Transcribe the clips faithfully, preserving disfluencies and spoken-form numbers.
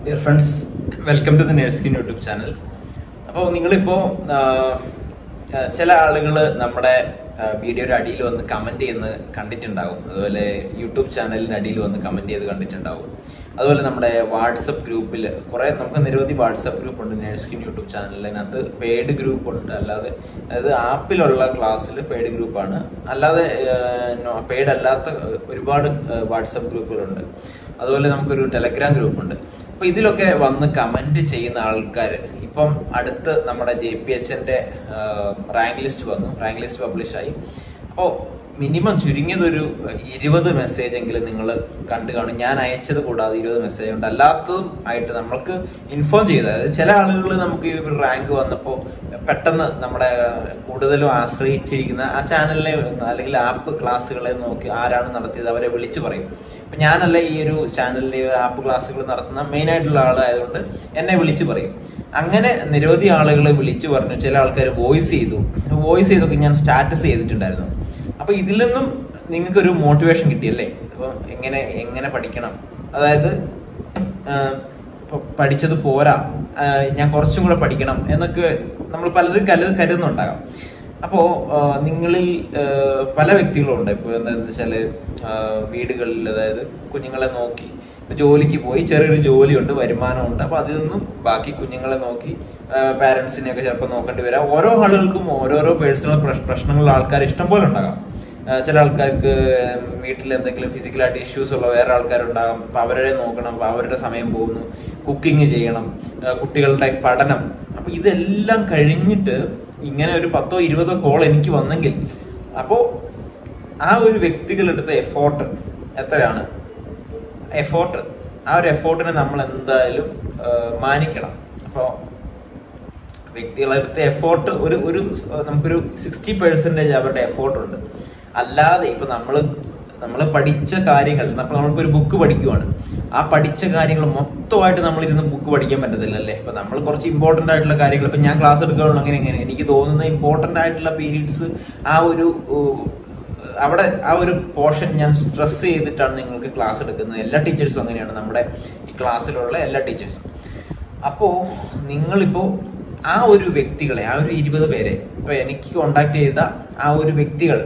Dear friends, welcome to the Nursing YouTube channel. അപ്പോൾ നിങ്ങളിപ്പോൾ ചില ആളുകൾ നമ്മുടെ വീഡിയോയുടെ അടിയിൽ വന്ന് കമന്റ് ചെയ്യുന്ന കണ്ടിട്ടുണ്ടാവും. അതുപോലെ യൂട്യൂബ് ചാനലിന് അടിയിൽ വന്ന് കമന്റ് ചെയ്ത് കണ്ടിട്ടുണ്ടാവും. അതുപോലെ നമ്മുടെ വാട്സപ്പ് ഗ്രൂപ്പിൽ കുറേ നമുക്ക് നിരവധി വാട്സപ്പ് ഗ്രൂപ്പ് ഉണ്ട്. നഴ്സിംഗ് യൂട്യൂബ് ചാനലിനകത്ത് പെയ്ഡ് ഗ്രൂപ്പ് ഉണ്ട്. അല്ലാതെ അതായത് ആപ്പിലുള്ള ക്ലാസ്സിൽ പെയ്ഡ് ഗ്രൂപ്പാണ്. അല്ലാതെ പെയ്ഡ് അല്ലാത്ത ഒരുപാട് വാട്സപ്പ് ഗ്രൂപ്പുകളുണ്ട്. അതുപോലെ നമുക്കൊരു ടെലഗ്രാം ഗ്രൂപ്പ് ഉണ്ട്. അപ്പൊ ഇതിലൊക്കെ വന്ന് കമന്റ് ചെയ്യുന്ന ആൾക്കാർ ഇപ്പം അടുത്ത് നമ്മുടെ ജെ പി എച്ചിന്റെ റാങ്ക് ലിസ്റ്റ് വന്നു. റാങ്ക് ലിസ്റ്റ് പബ്ലിഷ് ആയി. അപ്പോൾ മിനിമം ചുരുങ്ങിയതൊരു ഇരുപത് മെസ്സേജ് എങ്കിലും നിങ്ങൾ കണ്ടു കാണും. ഞാൻ അയച്ചത് കൂടാതെ ഇരുപത് മെസ്സേജ് ഉണ്ട്. അല്ലാത്തതും ആയിട്ട് നമ്മൾക്ക് ഇൻഫോം ചെയ്ത്, അതായത് ചില ആളുകൾ നമുക്ക് ഈ റാങ്ക് വന്നപ്പോൾ പെട്ടെന്ന് നമ്മുടെ കൂടുതലും ആശ്രയിച്ചിരിക്കുന്ന ആ ചാനലിനെ അല്ലെങ്കിൽ ആപ്പ് ക്ലാസ്സുകളെ നോക്കി ആരാണ് നടത്തിയത് അവരെ വിളിച്ചു പറയും. അപ്പൊ ഞാനല്ല ഈ ഒരു ചാനലിലെ ആപ്പ് ക്ലാസ്സുകൾ നടത്തുന്ന മെയിൻ ആയിട്ടുള്ള ആളായതുകൊണ്ട് എന്നെ വിളിച്ചു പറയും. അങ്ങനെ നിരവധി ആളുകളെ വിളിച്ചു പറഞ്ഞു. ചില ആൾക്കാർ വോയിസ് ചെയ്തു. വോയിസ് ചെയ്തൊക്കെ ഞാൻ സ്റ്റാറ്റസ് ചെയ്തിട്ടുണ്ടായിരുന്നു. അപ്പൊ ഇതിൽ നിന്നും നിങ്ങൾക്ക് ഒരു മോട്ടിവേഷൻ കിട്ടിയല്ലേ? അപ്പൊ എങ്ങനെ എങ്ങനെ പഠിക്കണം, അതായത് പഠിച്ചത് പോരാ, ഞാൻ കുറച്ചും കൂടെ പഠിക്കണം എന്നൊക്കെ നമ്മൾ പലരും കരു കരുതുന്നുണ്ടാകാം. അപ്പോ നിങ്ങളിൽ പല വ്യക്തികളുണ്ട്. ഇപ്പൊ എന്താണെന്ന് വെച്ചാല് വീടുകളിൽ, അതായത് കുഞ്ഞുങ്ങളെ നോക്കി ജോലിക്ക് പോയി ചെറിയൊരു ജോലിയുണ്ട്, വരുമാനമുണ്ട്. അപ്പൊ അതിൽ നിന്നും ബാക്കി കുഞ്ഞുങ്ങളെ നോക്കി പാരന്റ്സിനെയൊക്കെ ചിലപ്പോൾ നോക്കേണ്ടി വരാം. ഓരോ ആളുകൾക്കും ഓരോരോ പേഴ്സണൽ പ്രശ്നങ്ങളുള്ള ആൾക്കാർ ഇഷ്ടം പോലെ ഉണ്ടാകാം. ചില ആൾക്കാർക്ക് വീട്ടിൽ എന്തെങ്കിലും ഫിസിക്കലായിട്ട് ഇഷ്യൂസ് ഉള്ള വേറെ ആൾക്കാരുണ്ടാകാം. അപ്പൊ അവരെ നോക്കണം, അപ്പൊ അവരുടെ സമയം പോകുന്നു. കുക്കിംഗ് ചെയ്യണം, കുട്ടികളുടെ പഠനം. അപ്പൊ ഇതെല്ലാം കഴിഞ്ഞിട്ട് ഇങ്ങനെ ഒരു പത്തോ ഇരുപതോ കോൾ എനിക്ക് വന്നെങ്കിൽ അപ്പോ ആ ഒരു വ്യക്തികളെടുത്ത എഫോർട്ട് എത്രയാണ്? എഫോർട്ട് ആ ഒരു എഫോർട്ടിനെ നമ്മൾ എന്തായാലും മാനിക്കണം. അപ്പോ വ്യക്തികളെടുത്ത എഫോർട്ട് ഒരു ഒരു നമുക്കൊരു സിക്സ്റ്റി പെർസെന്റേജ് അവരുടെ എഫോർട്ട് ഉണ്ട്. അല്ലാതെ ഇപ്പൊ നമ്മള് നമ്മൾ പഠിച്ച കാര്യങ്ങൾ, നമ്മൾ നമ്മളിപ്പോ ഒരു ബുക്ക് പഠിക്കുവാണ്. ആ പഠിച്ച കാര്യങ്ങൾ മൊത്തമായിട്ട് നമ്മൾ ഇരുന്ന് ബുക്ക് പഠിക്കാൻ പറ്റത്തില്ല അല്ലേ? ഇപ്പൊ നമ്മൾ കുറച്ച് ഇമ്പോർട്ടന്റ് ആയിട്ടുള്ള കാര്യങ്ങൾ, ഇപ്പൊ ഞാൻ ക്ലാസ് എടുക്കുകയാണല്ലോ, അങ്ങനെ എങ്ങനെ എനിക്ക് തോന്നുന്ന ഇമ്പോർട്ടന്റ് ആയിട്ടുള്ള പീരീഡ്സ് ആ ഒരു അവിടെ ആ ഒരു പോർഷൻ ഞാൻ സ്ട്രെസ് ചെയ്തിട്ടാണ് നിങ്ങൾക്ക് ക്ലാസ് എടുക്കുന്നത്. എല്ലാ ടീച്ചേഴ്സും അങ്ങനെയാണ്, നമ്മുടെ ഈ ക്ലാസ്സിലുള്ള എല്ലാ ടീച്ചേഴ്സും. അപ്പോ നിങ്ങളിപ്പോ ആ ഒരു വ്യക്തികളെ, ആ ഒരു ഇരുപത് പേരെ ഇപ്പൊ എനിക്ക് കോണ്ടാക്ട് ചെയ്ത ആ ഒരു വ്യക്തികൾ,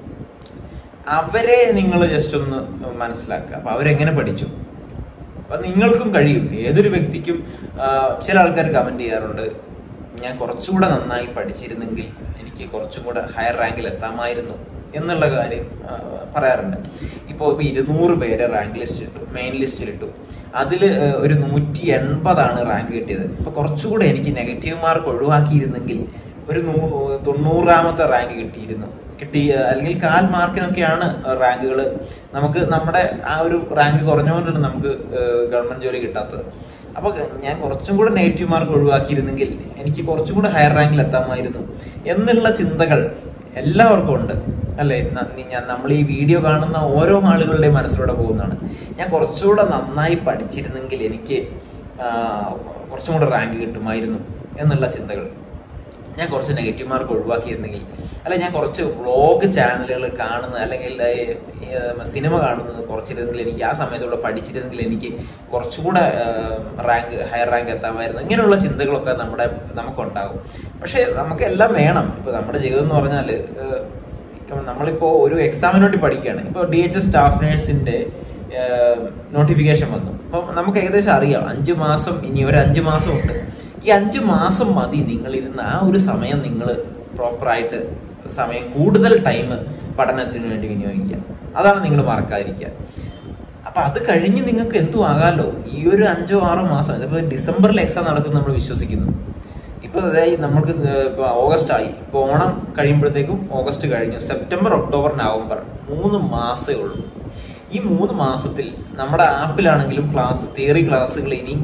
അവരെ നിങ്ങൾ ജസ്റ്റ് ഒന്ന് മനസ്സിലാക്കുക. അപ്പൊ അവരെങ്ങനെ പഠിച്ചു, അപ്പൊ നിങ്ങൾക്കും കഴിയും. ഏതൊരു വ്യക്തിക്കും ചില ആൾക്കാർ കമന്റ് ചെയ്യാറുണ്ട്, ഞാൻ കുറച്ചുകൂടെ നന്നായി പഠിച്ചിരുന്നെങ്കിൽ എനിക്ക് കുറച്ചും കൂടെ ഹയർ റാങ്കിൽ എത്താമായിരുന്നു എന്നുള്ള കാര്യം പറയാറുണ്ട്. ഇപ്പോൾ ഇപ്പൊ ഇരുന്നൂറ് പേരെ റാങ്ക് ലിസ്റ്റ് ഇട്ടു, മെയിൻ ലിസ്റ്റിൽ ഇട്ടു. അതില് ഒരു നൂറ്റി എൺപതാണ് റാങ്ക് കിട്ടിയത്. അപ്പൊ കുറച്ചുകൂടെ എനിക്ക് നെഗറ്റീവ് മാർക്ക് ഒഴിവാക്കിയിരുന്നെങ്കിൽ ഒരു നൂ തൊണ്ണൂറാമത്തെ റാങ്ക് കിട്ടിയിരുന്നു കിട്ടി അല്ലെങ്കിൽ കാൽ മാർക്കിനൊക്കെയാണ് റാങ്കുകൾ. നമുക്ക് നമ്മുടെ ആ ഒരു റാങ്ക് കുറഞ്ഞുകൊണ്ടാണ് നമുക്ക് ഗവൺമെന്റ് ജോലി കിട്ടാത്തത്. അപ്പൊ ഞാൻ കുറച്ചും കൂടെ നെഗറ്റീവ് മാർക്ക് ഒഴിവാക്കിയിരുന്നെങ്കിൽ എനിക്ക് കുറച്ചും കൂടെ ഹയർ റാങ്കിൽ എത്താമായിരുന്നു എന്നുള്ള ചിന്തകൾ എല്ലാവർക്കും ഉണ്ട് അല്ലെ? ഞാൻ നമ്മൾ ഈ വീഡിയോ കാണുന്ന ഓരോ ആളുകളുടെയും മനസ്സിലൂടെ പോകുന്നതാണ്. ഞാൻ കുറച്ചുകൂടെ നന്നായി പഠിച്ചിരുന്നെങ്കിൽ എനിക്ക് കുറച്ചും കൂടെ റാങ്ക് കിട്ടുമായിരുന്നു എന്നുള്ള ചിന്തകൾ. ഞാൻ കുറച്ച് നെഗറ്റീവ് മാർക്ക് ഒഴിവാക്കിയിരുന്നെങ്കിൽ, അല്ലെ ഞാൻ കുറച്ച് വ്ളോഗ് ചാനലുകൾ കാണുന്നത് അല്ലെങ്കിൽ സിനിമ കാണുന്നത് കുറച്ചിരുന്നെങ്കിൽ, എനിക്ക് ആ സമയത്തൂടെ പഠിച്ചിരുന്നെങ്കിൽ എനിക്ക് കുറച്ചുകൂടെ റാങ്ക് ഹയർ റാങ്ക് എത്താമായിരുന്നു. ഇങ്ങനെയുള്ള ചിന്തകളൊക്കെ നമ്മുടെ നമുക്കുണ്ടാകും. പക്ഷെ നമുക്ക് എല്ലാം വേണം. ഇപ്പൊ നമ്മുടെ ജീവിതം എന്ന് പറഞ്ഞാല് നമ്മളിപ്പോ ഒരു എക്സാമിന് വേണ്ടി പഠിക്കുകയാണ്. ഇപ്പൊ ഡി എച്ച് എസ് സ്റ്റാഫ് നഴ്സിന്റെ നോട്ടിഫിക്കേഷൻ വന്നു. അപ്പൊ നമുക്ക് ഏകദേശം അറിയാം അഞ്ചു മാസം, ഇനി ഒരു അഞ്ചു മാസം ഉണ്ട്. ഈ അഞ്ചു മാസം മതി നിങ്ങളിരുന്ന് ആ ഒരു സമയം നിങ്ങൾ പ്രോപ്പറായിട്ട് സമയം കൂടുതൽ ടൈം പഠനത്തിന് വേണ്ടി വിനിയോഗിക്കുക. അതാണ് നിങ്ങൾ മറക്കാതിരിക്കുക. അപ്പൊ അത് കഴിഞ്ഞ് നിങ്ങൾക്ക് എന്തും ആകാമല്ലോ. ഈ ഒരു അഞ്ചോ ആറോ മാസം, ഇതിപ്പോ ഡിസംബറിൽ എക്സാം നടക്കും നമ്മൾ വിശ്വസിക്കുന്നു. ഇപ്പൊ അതായത് നമ്മൾക്ക് ഇപ്പൊ ഓഗസ്റ്റ് ആയി, ഇപ്പൊ ഓണം കഴിയുമ്പോഴത്തേക്കും ഓഗസ്റ്റ് കഴിഞ്ഞു, സെപ്റ്റംബർ ഒക്ടോബർ നവംബർ മൂന്ന് മാസേ ഉള്ളൂ. ഈ മൂന്ന് മാസത്തിൽ നമ്മുടെ ആപ്പിലാണെങ്കിലും ക്ലാസ് തിയറി ക്ലാസ്സുകൾ ഇനി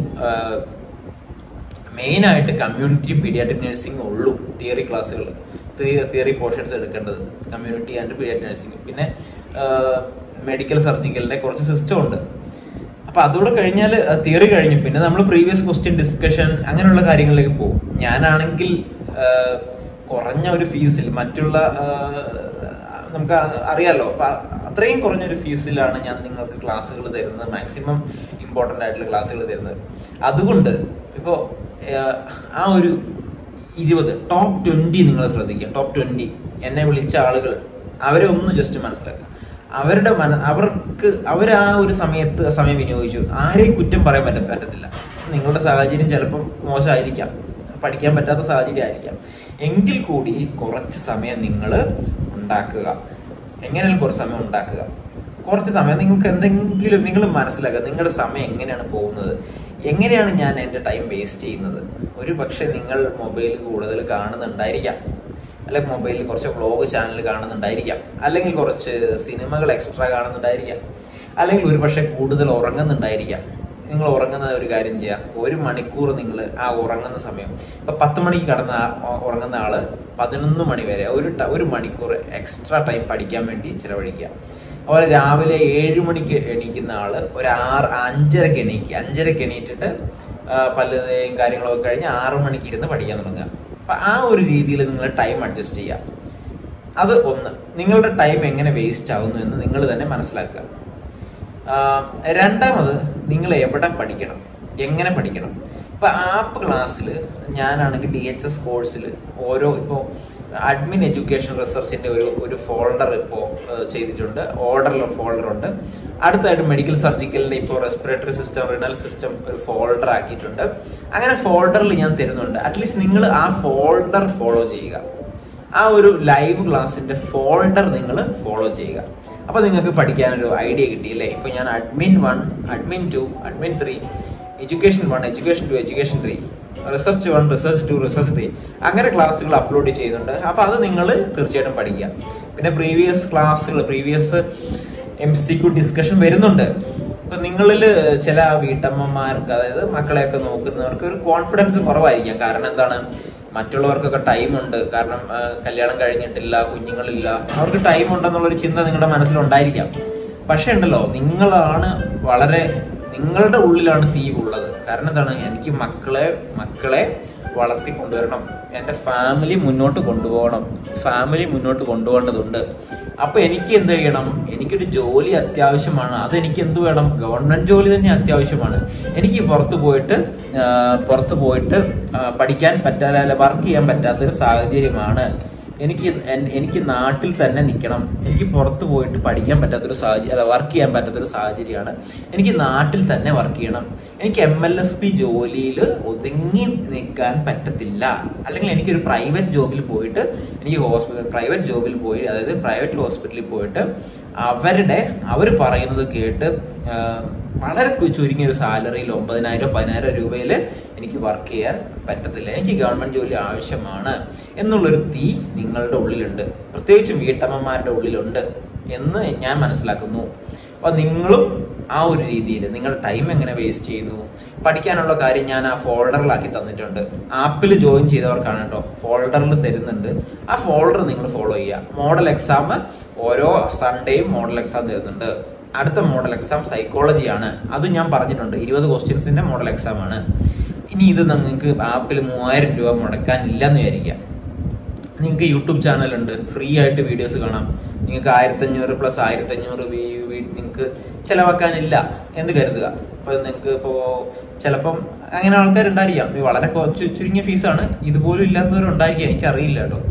മെയിൻ ആയിട്ട് കമ്മ്യൂണിറ്റി പീഡിയാട്രിക് നഴ്സിംഗ് ഉള്ളൂ. തിയറി ക്ലാസ്സുകൾ, തിയറി പോർഷൻസ് എടുക്കേണ്ടത് കമ്മ്യൂണിറ്റി ആൻഡ് പീഡിയാട്രിക് നഴ്സിംഗ്. പിന്നെ മെഡിക്കൽ സർജിക്കലിന്റെ കുറച്ച് സിസ്റ്റം ഉണ്ട്. അപ്പൊ അതുകൂടെ കഴിഞ്ഞാൽ തിയറി കഴിഞ്ഞു. പിന്നെ നമ്മൾ പ്രീവിയസ് ക്വസ്റ്റ്യൻ ഡിസ്കഷൻ അങ്ങനെയുള്ള കാര്യങ്ങളിലേക്ക് പോകും. ഞാനാണെങ്കിൽ കുറഞ്ഞ ഒരു ഫീസിൽ മറ്റുള്ള നമുക്ക് അറിയാലോ. അപ്പൊ അത്രയും കുറഞ്ഞൊരു ഫീസിലാണ് ഞാൻ നിങ്ങൾക്ക് ക്ലാസ്സുകൾ തരുന്നത്, മാക്സിമം ഇമ്പോർട്ടൻ്റ് ആയിട്ടുള്ള ക്ലാസ്സുകൾ തരുന്നത്. അതുകൊണ്ട് ഇപ്പോൾ ആ ഒരു ഇരുപത് ടോപ്പ് ട്വന്റി നിങ്ങൾ ശ്രദ്ധിക്കുക. ടോപ്പ് ട്വന്റി എന്നെ വിളിച്ച ആളുകൾ, അവരെ ഒന്ന് ജസ്റ്റ് മനസ്സിലാക്കുക. അവരുടെ മന അവർക്ക് അവർ ആ ഒരു സമയത്ത് സമയം വിനിയോഗിച്ചു. ആരെയും കുറ്റം പറയാൻ പറ്റ പറ്റത്തില്ല നിങ്ങളുടെ സാഹചര്യം ചിലപ്പം മോശമായിരിക്കാം, പഠിക്കാൻ പറ്റാത്ത സാഹചര്യം ആയിരിക്കാം. എങ്കിൽ കൂടി കുറച്ച് സമയം നിങ്ങൾ ഉണ്ടാക്കുക. എങ്ങനെയാണ് കുറച്ച് സമയം ഉണ്ടാക്കുക? കുറച്ച് സമയം നിങ്ങൾക്ക് എന്തെങ്കിലും നിങ്ങൾ മനസ്സിലാക്കുക, നിങ്ങളുടെ സമയം എങ്ങനെയാണ് പോകുന്നത്, എങ്ങനെയാണ് ഞാൻ എൻ്റെ ടൈം വേസ്റ്റ് ചെയ്യുന്നത്. ഒരു പക്ഷെ നിങ്ങൾ മൊബൈൽ കൂടുതൽ കാണുന്നുണ്ടായിരിക്കാം, അല്ലെങ്കിൽ മൊബൈലിൽ കുറച്ച് വ്ളോഗ് ചാനൽ കാണുന്നുണ്ടായിരിക്കാം, അല്ലെങ്കിൽ കുറച്ച് സിനിമകൾ എക്സ്ട്രാ കാണുന്നുണ്ടായിരിക്കാം, അല്ലെങ്കിൽ ഒരു പക്ഷെ കൂടുതൽ ഉറങ്ങുന്നുണ്ടായിരിക്കാം. നിങ്ങൾ ഉറങ്ങുന്ന ഒരു കാര്യം ചെയ്യാം, ഒരു മണിക്കൂർ നിങ്ങൾ ആ ഉറങ്ങുന്ന സമയം, ഇപ്പൊ പത്ത് മണിക്ക് കടന്ന ഉറങ്ങുന്ന ആള് പതിനൊന്ന് മണി വരെ ഒരു ഒരു മണിക്കൂർ എക്സ്ട്രാ ടൈം പഠിക്കാൻ വേണ്ടി ചിലവഴിക്കുക. അതുപോലെ രാവിലെ ഏഴ് മണിക്ക് എണീക്കുന്ന ആള് ഒരു ആറ് അഞ്ചരക്ക് എണീക്കുക. അഞ്ചരക്ക് എണീറ്റിട്ട് പലതരം കാര്യങ്ങളൊക്കെ കഴിഞ്ഞ് ആറു മണിക്ക് ഇരുന്ന് പഠിക്കാൻ തുടങ്ങുക. അപ്പൊ ആ ഒരു രീതിയിൽ നിങ്ങൾ ടൈം അഡ്ജസ്റ്റ് ചെയ്യുക. അത് ഒന്ന്, നിങ്ങളുടെ ടൈം എങ്ങനെ വേസ്റ്റ് ആകുന്നു എന്ന് നിങ്ങൾ തന്നെ മനസ്സിലാക്കുക. രണ്ടാമത്, നിങ്ങൾ എവിടെ പഠിക്കണം, എങ്ങനെ പഠിക്കണം. ഇപ്പൊ ആപ്പ് ക്ലാസ്സിൽ ഞാനാണെങ്കിൽ ഡി എച്ച് എസ് കോഴ്സിൽ ഓരോ ഇപ്പോൾ അഡ്മിൻ എഡ്യൂക്കേഷൻ റിസർച്ചിന്റെ ഒരു ഒരു ഫോൾഡർ ഇപ്പോൾ ചെയ്തിട്ടുണ്ട്, ഓർഡർ ഫോൾഡർ ഉണ്ട്. അടുത്തായിട്ട് മെഡിക്കൽ സർജിക്കലിന്റെ ഇപ്പോൾ റെസ്പിറേറ്ററി സിസ്റ്റം, റിനൽ സിസ്റ്റം ഒരു ഫോൾഡർ ആക്കിയിട്ടുണ്ട്. അങ്ങനെ ഫോൾഡറിൽ ഞാൻ തരുന്നുണ്ട്. അറ്റ്ലീസ്റ്റ് നിങ്ങൾ ആ ഫോൾഡർ ഫോളോ ചെയ്യുക. ആ ഒരു ലൈവ് ക്ലാസിന്റെ ഫോൾഡർ നിങ്ങൾ ഫോളോ ചെയ്യുക. അപ്പൊ നിങ്ങൾക്ക് പഠിക്കാനൊരു ഐഡിയ കിട്ടിയില്ലേ. ഇപ്പൊ ഞാൻ admin one, admin two, admin three, education one, education two, education three, research one, research two, research three, അങ്ങനെ ക്ലാസ്സുകൾ അപ്ലോഡ് ചെയ്യുന്നുണ്ട്. അപ്പൊ അത് നിങ്ങൾ തീർച്ചയായിട്ടും പഠിക്കുക. പിന്നെ പ്രീവിയസ് ക്ലാസ്സുകൾ, previous M C Q discussion വരുന്നുണ്ട്. ഇപ്പൊ നിങ്ങളിൽ ചില വീട്ടമ്മമാർക്ക്, അതായത് മക്കളെയൊക്കെ നോക്കുന്നവർക്ക് ഒരു കോൺഫിഡൻസ് കുറവായിരിക്കാം. കാരണം എന്താണ്, മറ്റുള്ളവർക്കൊക്കെ ടൈമുണ്ട്, കാരണം കല്യാണം കഴിഞ്ഞിട്ടില്ല, കുഞ്ഞുങ്ങളില്ല, അവർക്ക് ടൈം ഉണ്ടെന്നുള്ളൊരു ചിന്ത നിങ്ങളുടെ മനസ്സിലുണ്ടായിരിക്കാം. പക്ഷെ ഉണ്ടല്ലോ, നിങ്ങളാണ് വളരെ, നിങ്ങളുടെ ഉള്ളിലാണ് തീ ഉള്ളത്. കാരണം എന്താണ്, എനിക്ക് മക്കളെ മക്കളെ വളർത്തി കൊണ്ടുവരണം, എൻ്റെ ഫാമിലി മുന്നോട്ട് കൊണ്ടുപോകണം, ഫാമിലി മുന്നോട്ട് കൊണ്ടുപോകേണ്ടതുണ്ട്. അപ്പൊ എനിക്ക് എന്ത് ചെയ്യണം, എനിക്കൊരു ജോലി അത്യാവശ്യമാണ്. അതെനിക്ക് എന്ത് വേണം, ഗവൺമെന്റ് ജോലി തന്നെ അത്യാവശ്യമാണ്. എനിക്ക് പുറത്തു പോയിട്ട് പുറത്തു പോയിട്ട് പഠിക്കാൻ പറ്റാതെ, വർക്ക് ചെയ്യാൻ പറ്റാത്തൊരു സാഹചര്യമാണ്. എനിക്ക് എനിക്ക് നാട്ടിൽ തന്നെ നിൽക്കണം. എനിക്ക് പുറത്തു പോയിട്ട് പഠിക്കാൻ പറ്റാത്തൊരു സാഹചര്യം, അല്ല വർക്ക് ചെയ്യാൻ പറ്റാത്തൊരു സാഹചര്യമാണ്. എനിക്ക് നാട്ടിൽ തന്നെ വർക്ക് ചെയ്യണം. എനിക്ക് എം എൽ എസ് പി ജോലിയിൽ ഒതുങ്ങി നിൽക്കാൻ പറ്റത്തില്ല. അല്ലെങ്കിൽ എനിക്കൊരു പ്രൈവറ്റ് ജോബിൽ പോയിട്ട്, എനിക്ക് ഹോസ്പിറ്റൽ പ്രൈവറ്റ് ജോബിൽ പോയി, അതായത് പ്രൈവറ്റ് ഹോസ്പിറ്റലിൽ പോയിട്ട് അവരുടെ അവർ പറയുന്നത് കേട്ട് വളരെ ചുരുങ്ങിയ ഒരു സാലറിയിൽ ഒമ്പതിനായിരം പതിനായിരം രൂപയിൽ എനിക്ക് വർക്ക് ചെയ്യാൻ പറ്റത്തില്ല. എനിക്ക് ഗവൺമെന്റ് ജോലി ആവശ്യമാണ് എന്നുള്ളൊരു തീ നിങ്ങളുടെ ഉള്ളിലുണ്ട്, പ്രത്യേകിച്ചും വീട്ടമ്മമാരുടെ ഉള്ളിലുണ്ട് എന്ന് ഞാൻ മനസ്സിലാക്കുന്നു. അപ്പൊ നിങ്ങളും ആ ഒരു രീതിയിൽ നിങ്ങളുടെ ടൈം എങ്ങനെ വേസ്റ്റ് ചെയ്യുന്നു, പഠിക്കാനുള്ള കാര്യം ഞാൻ ആ ഫോൾഡറിലാക്കി തന്നിട്ടുണ്ട്. ആപ്പിൽ ജോയിൻ ചെയ്തവർക്കാണ് കേട്ടോ, ഫോൾഡറിൽ തരുന്നുണ്ട്. ആ ഫോൾഡർ നിങ്ങൾ ഫോളോ ചെയ്യുക. മോഡൽ എക്സാം ഓരോ സൺഡേയും മോഡൽ എക്സാം തരുന്നുണ്ട്. അടുത്ത മോഡൽ എക്സാം സൈക്കോളജിയാണ്, അത് ഞാൻ പറഞ്ഞിട്ടുണ്ട്, ഇരുപത് ക്വസ്റ്റ്യൻസിന്റെ മോഡൽ എക്സാം ആണ്. ഇനി ഇത് നിങ്ങൾക്ക് ആപ്പിൽ മൂവായിരം രൂപ മുടക്കാനില്ലെന്ന് വിചാരിക്കാം. നിങ്ങൾക്ക് യൂട്യൂബ് ചാനലുണ്ട്, ഫ്രീ ആയിട്ട് വീഡിയോസ് കാണാം. നിങ്ങൾക്ക് ആയിരത്തി അഞ്ഞൂറ് പ്ലസ് ആയിരത്തി അഞ്ഞൂറ് നിങ്ങൾക്ക് ചിലവാക്കാനില്ല എന്ന് കരുതുക. അപ്പൊ നിങ്ങൾക്ക് ഇപ്പോ ചിലപ്പം അങ്ങനെ ആൾക്കാരുണ്ടായിരിക്കാം, വളരെ കുറച്ച് ചുരുങ്ങിയ ഫീസാണ്, ഇതുപോലും ഇല്ലാത്തവരുണ്ടായിരിക്കാം, എനിക്കറിയില്ല കേട്ടോ,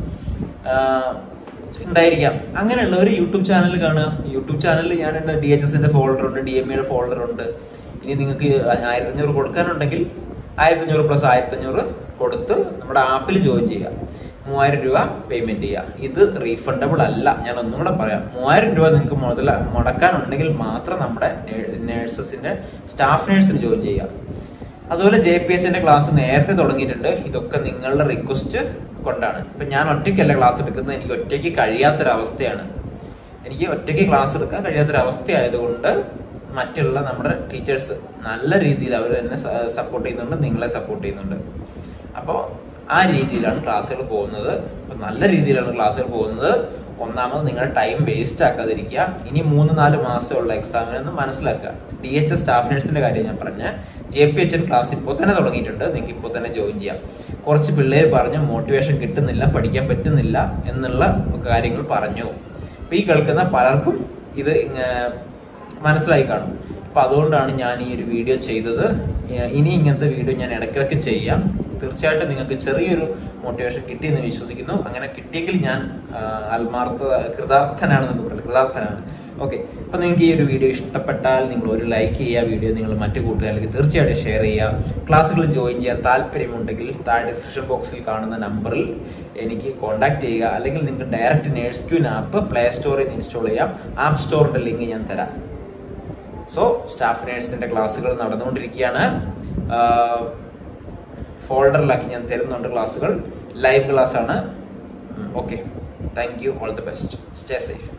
ഉണ്ടായിരിക്കാം. അങ്ങനെയുള്ളവർ യൂട്യൂബ് ചാനൽ കാണുക. യൂട്യൂബ് ചാനലിൽ ഞാൻ ഡി എച്ച് എസിന്റെ ഫോൾഡർ ഉണ്ട്, ഡി എം എയുടെ ഫോൾഡർ ഉണ്ട്. ഇനി നിങ്ങൾക്ക് ആയിരത്തി അഞ്ഞൂറ് കൊടുക്കാനുണ്ടെങ്കിൽ ആയിരത്തി അഞ്ഞൂറ് പ്ലസ് ആയിരത്തി അഞ്ഞൂറ് കൊടുത്ത് നമ്മുടെ ആപ്പിൽ ജോയിൻ ചെയ്യുക. മൂവായിരം രൂപ പേയ്മെന്റ് ചെയ്യുക. ഇത് റീഫണ്ടബിൾ അല്ല. ഞാൻ ഒന്നുകൂടെ പറയാം, മൂവായിരം രൂപ നിങ്ങൾക്ക് മുതൽ മുടക്കാനുണ്ടെങ്കിൽ മാത്രം നമ്മുടെ നേഴ്സസിന്റെ സ്റ്റാഫ് നഴ്സിന് ജോയിൻ ചെയ്യുക. അതുപോലെ ജെ പി എച്ചിന്റെ ക്ലാസ് നേരത്തെ തുടങ്ങിയിട്ടുണ്ട്. ഇതൊക്കെ നിങ്ങളുടെ റിക്വസ്റ്റ് കൊണ്ടാണ്. ഇപ്പൊ ഞാൻ ഒറ്റയ്ക്കല്ല ക്ലാസ് എടുക്കുന്നത്, എനിക്ക് ഒറ്റയ്ക്ക് കഴിയാത്തൊരവസ്ഥയാണ്. എനിക്ക് ഒറ്റയ്ക്ക് ക്ലാസ് എടുക്കാൻ കഴിയാത്തൊരവസ്ഥയായതുകൊണ്ട് മറ്റുള്ള നമ്മുടെ ടീച്ചേഴ്സ് നല്ല രീതിയിൽ അവർ എന്നെ സപ്പോർട്ട് ചെയ്യുന്നുണ്ട്, നിങ്ങളെ സപ്പോർട്ട് ചെയ്യുന്നുണ്ട്. അപ്പോൾ ആ രീതിയിലാണ് ക്ലാസ്സുകൾ പോകുന്നത്. നല്ല രീതിയിലാണ് ക്ലാസ്സുകൾ പോകുന്നത്. ഒന്നാമത് നിങ്ങളുടെ ടൈം വേസ്റ്റ് ആക്കാതിരിക്കുക. ഇനി മൂന്ന് നാല് മാസമുള്ള എക്സാമിനൊന്ന് മനസ്സിലാക്കുക. ഡി എച്ച് എസ് സ്റ്റാഫ് നഴ്സിന്റെ കാര്യം ഞാൻ പറഞ്ഞ J P H N class ഇപ്പോൾ തന്നെ തുടങ്ങിയിട്ടുണ്ട്, നിങ്ങൾക്ക് ഇപ്പോൾ തന്നെ ജോയിൻ ചെയ്യാം. കുറച്ച് പിള്ളേർ പറഞ്ഞു മോട്ടിവേഷൻ കിട്ടുന്നില്ല, പഠിക്കാൻ പറ്റുന്നില്ല എന്നുള്ള കാര്യങ്ങൾ പറഞ്ഞു. അപ്പൊ ഈ കേൾക്കുന്ന പലർക്കും ഇത് മനസ്സിലായി കാണും. അപ്പൊ അതുകൊണ്ടാണ് ഞാൻ ഈ ഒരു വീഡിയോ ചെയ്തത്. ഇനി ഇങ്ങനത്തെ വീഡിയോ ഞാൻ ഇടയ്ക്കിടയ്ക്ക് ചെയ്യാം. തീർച്ചയായിട്ടും നിങ്ങൾക്ക് ചെറിയൊരു മോട്ടിവേഷൻ കിട്ടിയെന്ന് വിശ്വസിക്കുന്നു. അങ്ങനെ കിട്ടിയെങ്കിൽ ഞാൻ ആത്മാർത്ഥ കൃതാർത്ഥനാണെന്ന് പറയുന്നത്, കൃതാർത്ഥനാണ്. ഓക്കെ, അപ്പൊ നിങ്ങൾക്ക് ഈ ഒരു വീഡിയോ ഇഷ്ടപ്പെട്ടാൽ നിങ്ങൾ ഒരു ലൈക്ക് ചെയ്യുക, വീഡിയോ നിങ്ങൾ മറ്റു കൂട്ടുകാരിലേക്ക് തീർച്ചയായിട്ടും ഷെയർ ചെയ്യുക. ക്ലാസ്സുകളിൽ ജോയിൻ ചെയ്യാൻ താല്പര്യമുണ്ടെങ്കിൽ താഴെ ഡിസ്ക്രിപ്ഷൻ ബോക്സിൽ കാണുന്ന നമ്പറിൽ എനിക്ക് കോൺടാക്ട് ചെയ്യുക. അല്ലെങ്കിൽ നിങ്ങൾക്ക് direct nurse queen app play സ്റ്റോറിൽ നിന്ന് ഇൻസ്റ്റാൾ ചെയ്യാം. ആപ്പ് സ്റ്റോറിന്റെ ലിങ്ക് ഞാൻ തരാം. സോ സ്റ്റാഫ് നേഴ്സിന്റെ ക്ലാസ്സുകൾ നടന്നുകൊണ്ടിരിക്കുകയാണ്. ഫോൾഡറിലാക്കി ഞാൻ തരുന്നുണ്ട് ക്ലാസ്സുകൾ. ലൈവ് ക്ലാസ് ആണ്. Okay, thank you, all the best, stay safe.